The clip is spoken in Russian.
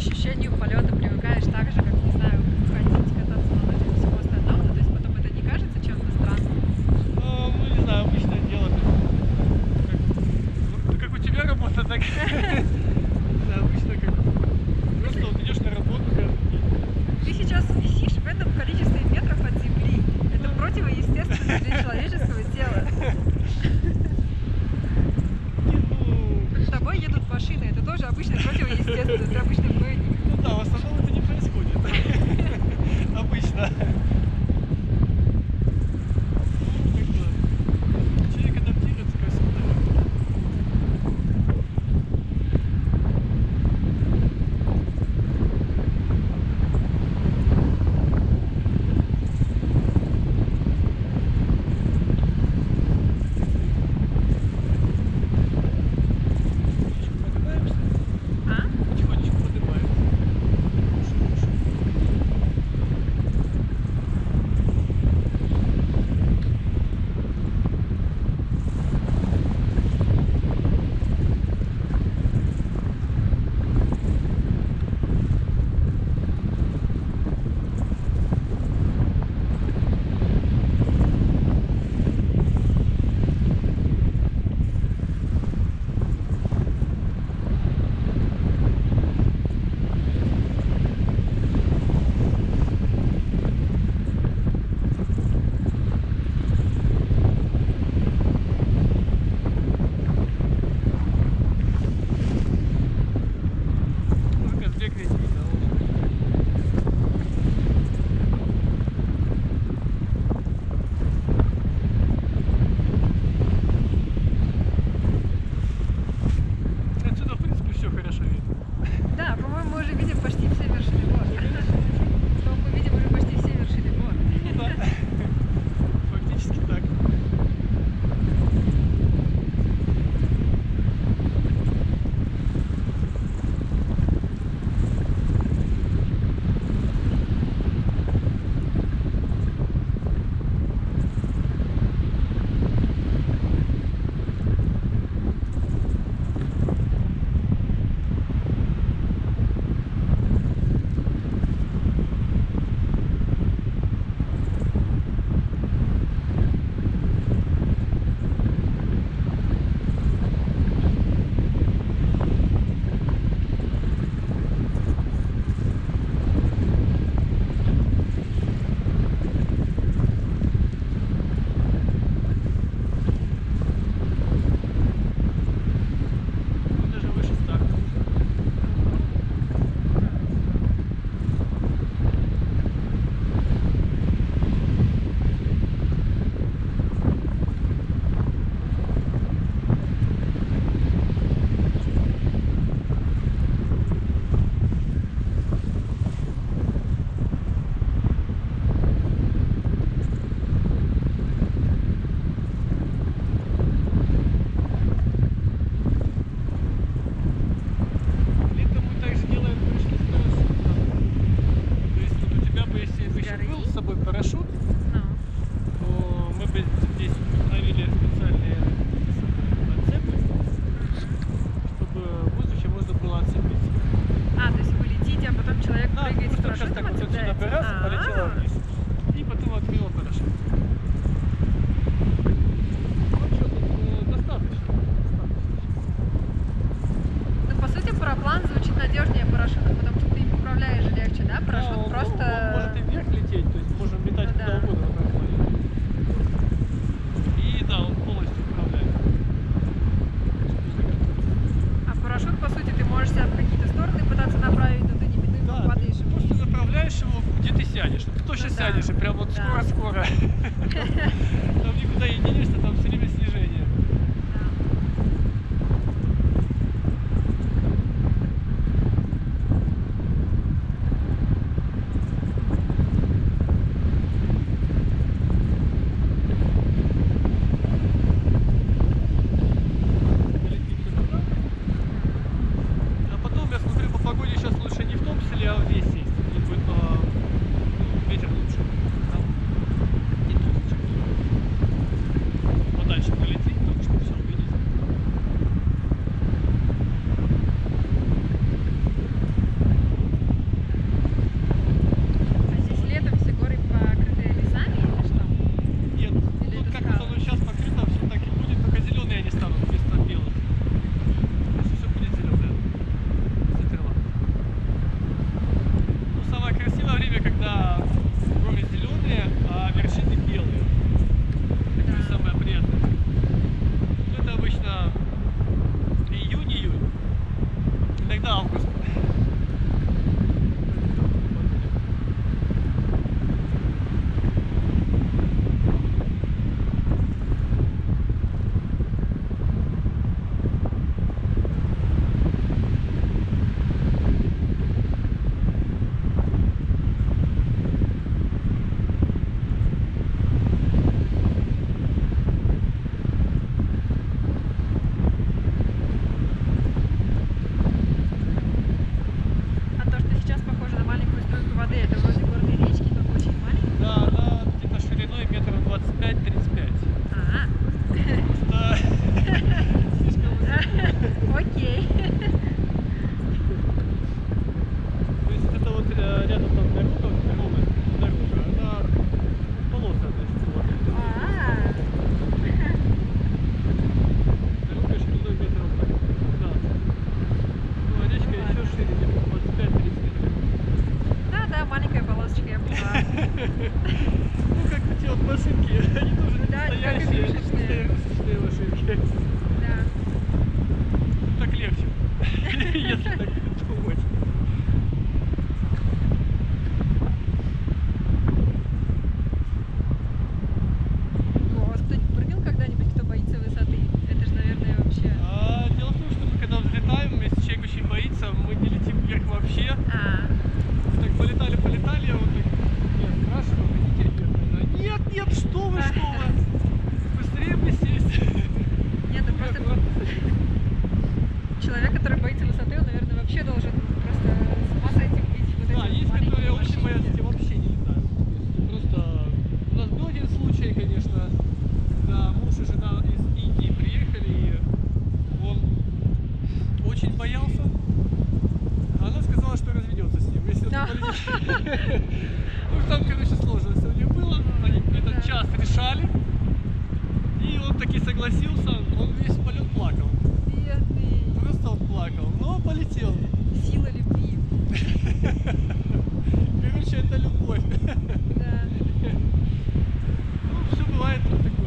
ощущению полета привыкаешь так же, как, не знаю, ходить, кататься на лыжах и всему остальному, то есть потом это не кажется чем-то странным? Ну, не знаю, обычное дело. Как у тебя работа, так да, обычно как. Просто вот идешь на работу каждый день. Ты сейчас висишь в этом количестве метров от земли. Это противоестественно для человеческого тела. Не, С тобой едут машины, это тоже обычно противоестественно, ты обычный гойник. ну да, в основном это не происходит. Обычно. Ну, как бы, человек адаптируется ко всему, наверное. Поднимаемся, А? потихонечку поднимаемся. Ну, Казбек весь видно. Отсюда, в принципе, все хорошо видно. Да, по-моему, мы уже видим почти все вершины гор. Что мы видим уже почти все вершины гор. Ну да, фактически так. Даже выше старта уже. Летом мы также делаем прыжки с парашютом. То есть вот у тебя бы, если бы еще горы? был с собой парашют, Ну, то мы бы здесь установили специальные цепи, чтобы в воздухе можно было отцепиться. то есть вы летите, а потом человек Да, прыгает с просто сейчас парашютом, так вот отсюда отцепляется? раз и полетела вниз. И потом открыла парашют. Ну что, тут достаточно. Ну, по сути, параплан звучит надежнее парашюта, потому что ты им управляешь же легче, да? Парашют Да, он просто... может и вверх лететь, то есть можем летать Ну куда да. угодно на параплане. И да, он полностью управляет. А парашют, по сути, ты можешь себя в какие-то стороны пытаться направить, но ты неминуемо Да, падаешь ты вниз. просто заправляешь его, где ты сядешь. Ты точно Ну да. сядешь, и прям вот Да. скоро-скоро. Там никуда не денешься, там все время снижение. Да. Полетит куда-то. А потом, я смотрю, по погоде сейчас лучше не в Томпселе, а в Весе сесть. И будет ветер лучше. Там не тысяча. Подальше полететь, потому что все увидеть. август. А то, что сейчас похоже на маленькую струйку воды, это вроде горные речки, только очень маленькие. Да, она где-то шириной метров 25-35. А, Просто слишком высоко. окей. То есть это вот рядом там дорога, она полоса, то есть вот. А, Дорога шириной метров 15. Ну, а речка еще шире, где-то 25-30 метров. да, маленькая полосочка, я поняла. Ну, как эти вот машинки, они тоже Да, как настоящие, игрушечные. настоящие машинки. Да. Так легче, если так думать. Вот, кто-нибудь прыгал когда-нибудь, кто боится высоты? Это же, наверное, вообще... Дело в том, что мы когда взлетаем, если человек очень боится, мы не летим вверх вообще. А, Так полетали, а он так, нет, спрашиваю, хотите вверх? Она, нет, что вы, быстрее бы сесть. нет, это просто человек, который боится высоты, он, наверное, вообще должен просто с ума сойти видеть вот эти Да, вот есть, маленькие которые очень машинки. боятся, те вообще не летают. То есть просто у нас был один случай, конечно, когда муж и жена из Индии приехали, и он очень боялся. А она сказала, что разведется с ним, если он Да. не полетит. Ну, там, короче, сложно все у них было. Они этот Да. час решали. И он таки согласился. Он весь полет плакал. Бедный. Просто он плакал. Но полетел. Сила любви. Короче, это любовь. Да. Ну, все бывает. Вот так